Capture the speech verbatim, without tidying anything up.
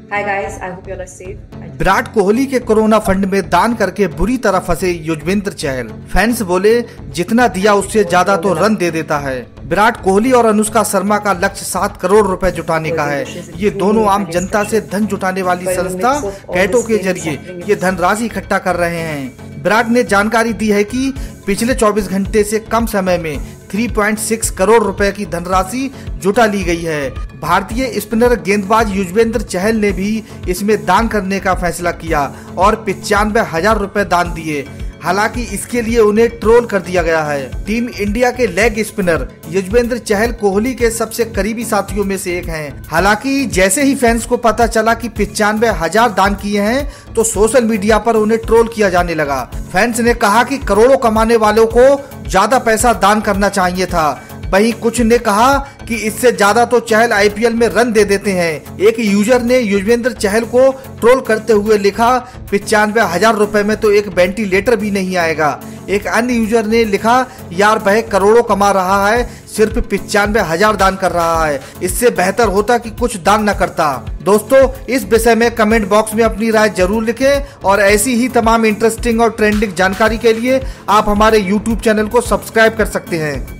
Hi guys, I hope you're all safe. Virat Kohli के corona fund में दान करके बुरी तरह फंसे युजवेंद्र चहल। फैंस बोले जितना दिया उससे ज्यादा तो रन दे देता है। विराट कोहली और अनुष्का शर्मा का लक्ष्य सात करोड़ रुपए जुटाने का है। ये दोनों आम जनता से धन जुटाने वाली संस्था कैटो के जरिए ये धनराशि इकट्ठा कर रहे हैं। विराट ने जानकारी दी है कि पिछले चौबीस घंटे से कम समय में तीन पॉइंट छह करोड़ रुपए की धनराशि जुटा ली गई है। भारतीय स्पिनर गेंदबाज युजवेंद्र चहल ने भी इसमें दान करने का फैसला किया और पिचानवे हजार रुपए दान दिए। हालांकि इसके लिए उन्हें ट्रोल कर दिया गया है। टीम इंडिया के लेग स्पिनर युजवेंद्र चहल कोहली के सबसे करीबी साथियों में से एक हैं। हालांकि जैसे ही फैंस को पता चला कि पिचानवे हजार दान किए हैं तो सोशल मीडिया पर उन्हें ट्रोल किया जाने लगा। फैंस ने कहा कि करोड़ों कमाने वालों को ज्यादा पैसा दान करना चाहिए था। वहीं कुछ ने कहा कि इससे ज्यादा तो चहल आईपीएल में रन दे देते हैं। एक यूजर ने युजवेंद्र चहल को ट्रोल करते हुए लिखा, पिचानवे हजार रुपए में तो एक वेंटिलेटर भी नहीं आएगा। एक अन्य यूजर ने लिखा, यार वह करोड़ों कमा रहा है, सिर्फ पिचानवे हजार दान कर रहा है, इससे बेहतर होता कि कुछ दान न करता। दोस्तों, इस विषय में कमेंट बॉक्स में अपनी राय जरूर लिखें और ऐसी ही तमाम इंटरेस्टिंग और ट्रेंडिंग जानकारी के लिए आप हमारे यूट्यूब चैनल को सब्सक्राइब कर सकते हैं।